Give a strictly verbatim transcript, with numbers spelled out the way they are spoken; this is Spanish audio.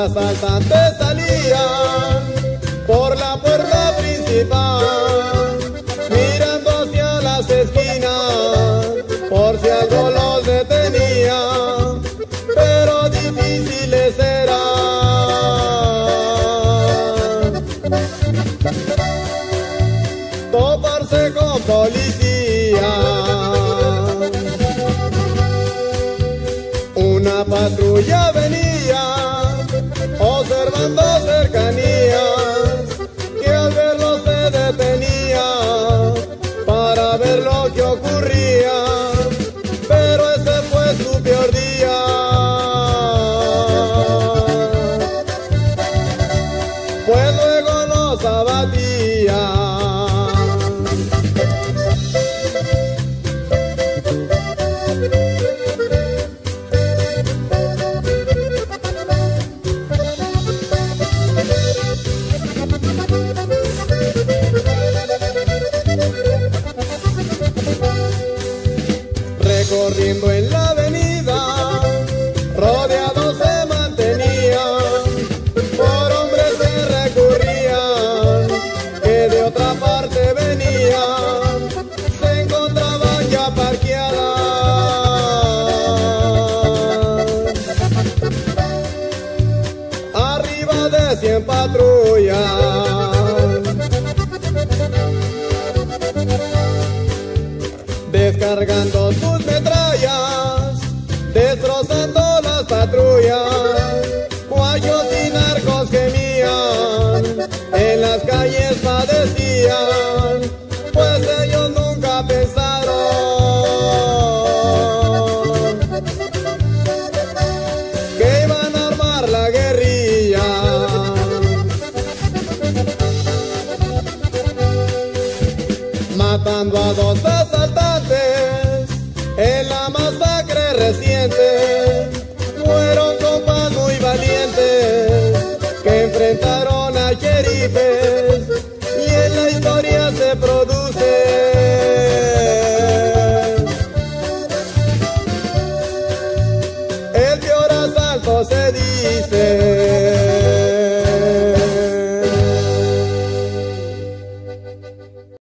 asaltantes salían por la puerta principal, mirando hacia las esquinas por si algo los detenía, pero difíciles eran toparse con policía. Una patrulla venía observando cercanías, que al verlo se detenía para ver lo que ocurría, pero ese fue su peor día. Pues luego los abatía. Recorriendo en la avenida, rodeados se mantenían por hombres que recurrían, que de otra parte venían, se encontraban ya parqueadas. Arriba de cien patrullas, descargando sus metrallas, destrozando las patrullas. Guayos y narcos gemían, en las calles padecían, pues ellos nunca pensaron que iban a armar la guerrilla. Matando a dos asaltantes en la masacre reciente, fueron compas muy valientes que enfrentaron a sheriffes, y en la historia se produce el peor asalto, se dice.